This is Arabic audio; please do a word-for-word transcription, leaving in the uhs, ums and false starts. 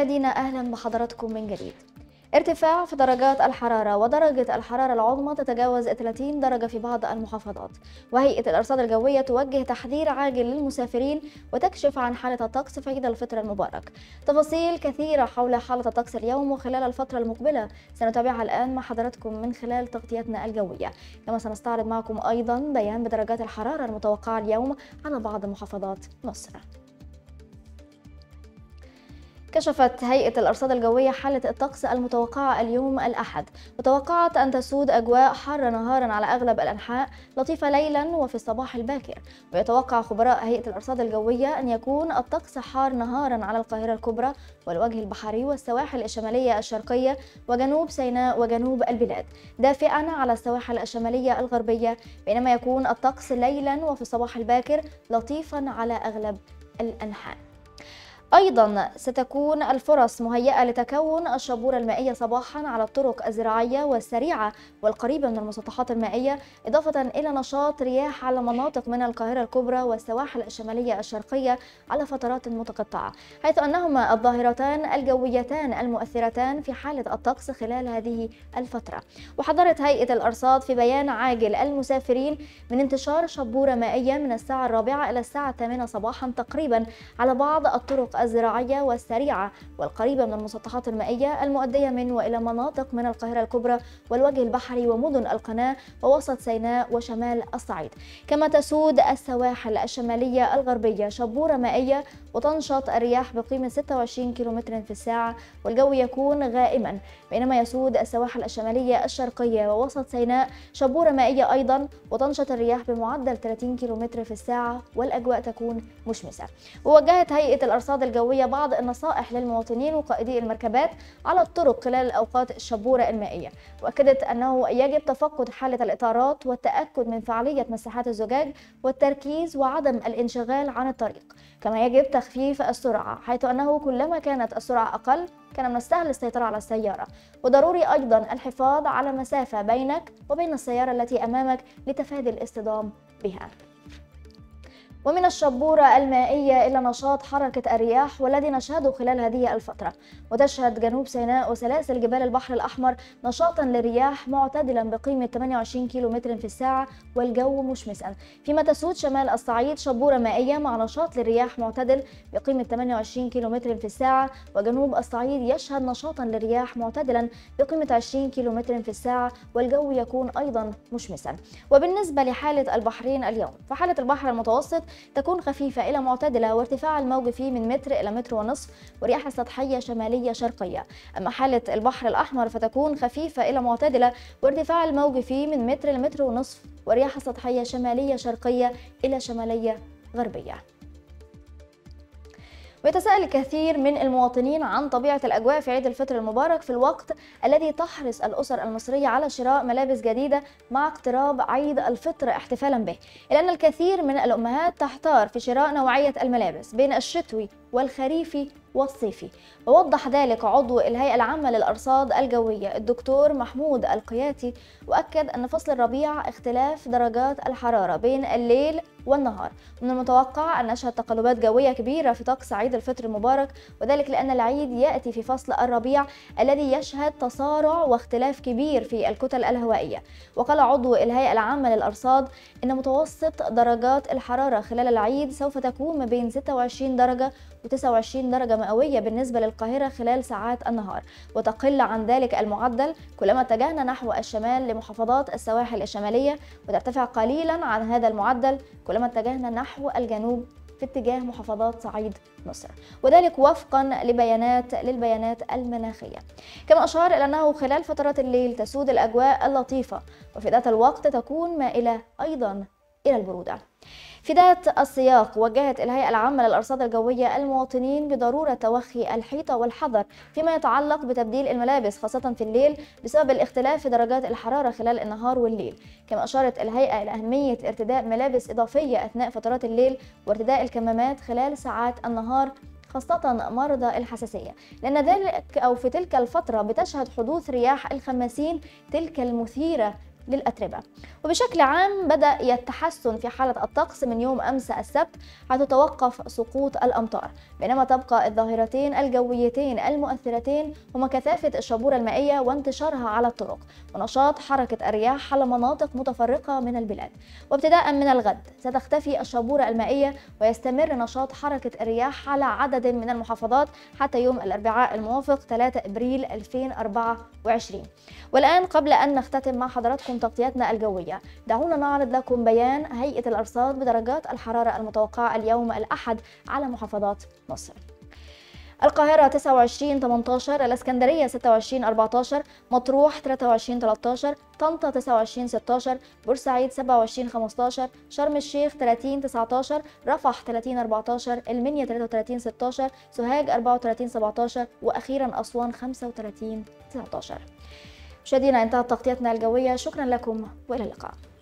مشاهدينا أهلا بحضراتكم من جديد. ارتفاع في درجات الحرارة ودرجة الحرارة العظمى تتجاوز ثلاثين درجة في بعض المحافظات، وهيئة الأرصاد الجوية توجه تحذير عاجل للمسافرين وتكشف عن حالة الطقس في عيد الفطر المبارك. تفاصيل كثيرة حول حالة الطقس اليوم وخلال الفترة المقبلة سنتابعها الآن مع حضراتكم من خلال تغطيتنا الجوية، كما سنستعرض معكم أيضا بيان بدرجات الحرارة المتوقعة اليوم على بعض محافظات مصر. كشفت هيئة الأرصاد الجوية حالة الطقس المتوقعة اليوم الأحد، وتوقعت أن تسود أجواء حر نهارا على أغلب الأنحاء لطيفة ليلا وفي الصباح الباكر. ويتوقع خبراء هيئة الأرصاد الجوية أن يكون الطقس حار نهارا على القاهرة الكبرى والوجه البحري والسواحل الشمالية الشرقية وجنوب سيناء وجنوب البلاد، دافئا على السواحل الشمالية الغربية، بينما يكون الطقس ليلا وفي الصباح الباكر لطيفا على أغلب الأنحاء. أيضا ستكون الفرص مهيئة لتكون الشبورة المائية صباحا على الطرق الزراعية والسريعة والقريبة من المسطحات المائية، إضافة إلى نشاط رياح على مناطق من القاهرة الكبرى والسواحل الشمالية الشرقية على فترات متقطعة، حيث أنهما الظاهرتان الجويتان المؤثرتان في حالة الطقس خلال هذه الفترة. وحذرت هيئة الأرصاد في بيان عاجل المسافرين من انتشار شبورة مائية من الساعة الرابعة إلى الساعة الثامنة صباحا تقريبا على بعض الطرق الزراعية والسريعة والقريبة من المسطحات المائية المؤدية من وإلى مناطق من القاهرة الكبرى والوجه البحري ومدن القناة ووسط سيناء وشمال الصعيد. كما تسود السواحل الشمالية الغربية شبورة مائية وتنشط الرياح بقيمة ستة وعشرين كيلومتر في الساعة والجو يكون غائما، بينما يسود السواحل الشمالية الشرقية ووسط سيناء شبورة مائية أيضا وتنشط الرياح بمعدل ثلاثين كيلومتر في الساعة والأجواء تكون مشمسة. ووجهت هيئة الأرصاد الجوية بعض النصائح للمواطنين وقائدي المركبات على الطرق خلال أوقات الشبورة المائية، وأكدت أنه يجب تفقد حالة الإطارات والتأكد من فعالية مساحات الزجاج والتركيز وعدم الانشغال عن الطريق. كما يجب تخفيف السرعة، حيث أنه كلما كانت السرعة أقل كان من السهل السيطرة على السيارة، وضروري أيضا الحفاظ على مسافة بينك وبين السيارة التي أمامك لتفادي الاصطدام بها. ومن الشبورة المائية إلى نشاط حركة الرياح والذي نشهده خلال هذه الفترة، وتشهد جنوب سيناء وسلاسل جبال البحر الأحمر نشاطا للرياح معتدلا بقيمة ثمانية وعشرين كيلومتر في الساعة والجو مشمسا، فيما تسود شمال الصعيد شبورة مائية مع نشاط للرياح معتدل بقيمة ثمانية وعشرين كيلومتر في الساعة، وجنوب الصعيد يشهد نشاطا للرياح معتدلا بقيمة عشرين كيلومتر في الساعة والجو يكون أيضا مشمسا. وبالنسبة لحالة البحرين اليوم، فحالة البحر المتوسط تكون خفيفة إلى معتدلة وارتفاع الموج فيه من متر إلى متر ونصف ورياح سطحية شمالية شرقية. أما حالة البحر الأحمر فتكون خفيفة إلى معتدلة وارتفاع الموج فيه من متر إلى متر ونصف ورياح سطحية شمالية شرقية إلى شمالية غربية. ويتساءل الكثير من المواطنين عن طبيعة الأجواء في عيد الفطر المبارك في الوقت الذي تحرص الأسر المصرية على شراء ملابس جديدة مع اقتراب عيد الفطر احتفالا به، إلا أن الكثير من الأمهات تحتار في شراء نوعية الملابس بين الشتوي والخريفي والصيفي. ووضح ذلك عضو الهيئة العامة للأرصاد الجوية الدكتور محمود القياتي، وأكد أن فصل الربيع اختلاف درجات الحرارة بين الليل والنهار، ومن المتوقع أن نشهد تقلبات جوية كبيرة في طقس عيد الفطر المبارك، وذلك لأن العيد يأتي في فصل الربيع الذي يشهد تصارع واختلاف كبير في الكتل الهوائية. وقال عضو الهيئة العامة للأرصاد إن متوسط درجات الحرارة خلال العيد سوف تكون ما بين ستة وعشرين درجة وتسعة وعشرين درجة مئوية بالنسبة للقاهرة خلال ساعات النهار، وتقل عن ذلك المعدل كلما اتجهنا نحو الشمال لمحافظات السواحل الشمالية، وترتفع قليلا عن هذا المعدل كلما اتجهنا نحو الجنوب في اتجاه محافظات صعيد مصر، وذلك وفقا لبيانات للبيانات المناخية. كما أشار إلى أنه خلال فترات الليل تسود الأجواء اللطيفة، وفي ذات الوقت تكون مائلة أيضا إلى البرودة. في ذات السياق وجهت الهيئة العامة للأرصاد الجوية المواطنين بضرورة توخي الحيطة والحذر فيما يتعلق بتبديل الملابس خاصة في الليل بسبب الاختلاف في درجات الحرارة خلال النهار والليل. كما أشارت الهيئة إلى أهمية ارتداء ملابس إضافية أثناء فترات الليل وارتداء الكمامات خلال ساعات النهار خاصة مرضى الحساسية، لأن ذلك أو في تلك الفترة بتشهد حدوث رياح الخماسين تلك المثيرة للأتربة. وبشكل عام بدأ التحسن في حالة الطقس من يوم أمس السبت، حيث توقف سقوط الأمطار، بينما تبقى الظاهرتين الجويتين المؤثرتين هما كثافة الشبورة المائية وانتشارها على الطرق، ونشاط حركة الرياح على مناطق متفرقة من البلاد. وابتداء من الغد ستختفي الشبورة المائية ويستمر نشاط حركة الرياح على عدد من المحافظات حتى يوم الأربعاء الموافق ثلاثة أبريل ألفين وأربعة وعشرين. والآن قبل أن نختتم مع حضراتكم تغطيتنا الجوية، دعونا نعرض لكم بيان هيئة الأرصاد بدرجات الحرارة المتوقعة اليوم الأحد على محافظات مصر. القاهرة تسعة وعشرين ثمانية عشر، الإسكندرية ستة وعشرين أربعة عشر، مطروح ثلاثة وعشرين ثلاثة عشر، طنطا تسعة وعشرين ستة عشر، بورسعيد سبعة وعشرين خمسة عشر، شرم الشيخ ثلاثين تسعة عشر، رفح ثلاثين أربعة عشر، المنيا ثلاثة وثلاثين ستة عشر، سوهاج أربعة وثلاثين سبعة عشر، وأخيرا أسوان خمسة وثلاثين تسعة عشر. مشاهدينا، انتهت تغطيتنا الجوية، شكرا لكم وإلى اللقاء.